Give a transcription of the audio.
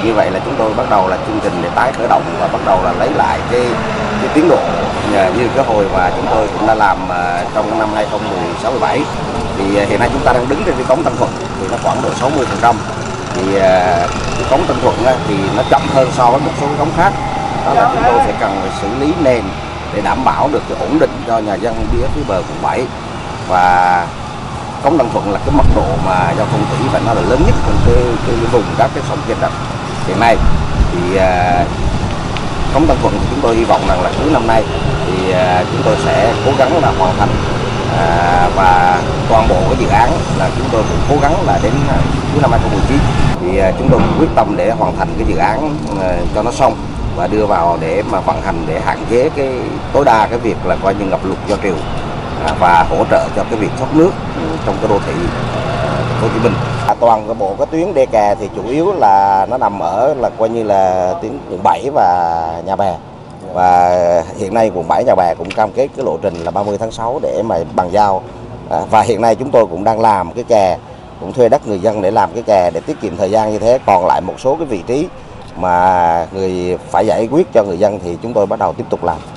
như vậy là chúng tôi bắt đầu là chương trình để tái khởi động và bắt đầu là lấy lại cái tiến độ như cái hồi mà chúng tôi cũng đã làm trong năm 2016-17. Thì hiện nay chúng ta đang đứng trên cái cống Tân Thuận thì nó khoảng độ 60%. Thì cái cống Tân Thuận thì nó chậm hơn so với một số cống khác. Đó là chúng tôi sẽ cần phải xử lý nền để đảm bảo được cái ổn định cho nhà dân phía bờ quận 7. Và cống Tân Thuận là cái mật độ mà giao thông thủy và nó là lớn nhất trong cái vùng các cái sông trên đất hiện nay. Thì cống Tân Thuận thì chúng tôi hy vọng rằng là cuối năm nay thì chúng tôi sẽ cố gắng là hoàn thành và toàn bộ cái dự án là chúng tôi cũng cố gắng là đến cuối năm 2019 thì chúng tôi cũng quyết tâm để hoàn thành cái dự án cho nó xong và đưa vào để mà vận hành để hạn chế cái tối đa cái việc là coi như ngập lụt do triều và hỗ trợ cho cái việc thoát nước trong cái đô thị Thành phố Hồ Chí Minh. Toàn cái bộ cái tuyến đê kè thì chủ yếu là nó nằm ở là coi như là tuyến quận 7 và Nhà Bè. Và hiện nay quận 7 Nhà Bè cũng cam kết cái lộ trình là 30 tháng 6 để mà bàn giao. Và hiện nay chúng tôi cũng đang làm cái kè, cũng thuê đất người dân để làm cái kè để tiết kiệm thời gian như thế. Còn lại một số cái vị trí mà phải giải quyết cho người dân thì chúng tôi bắt đầu tiếp tục làm.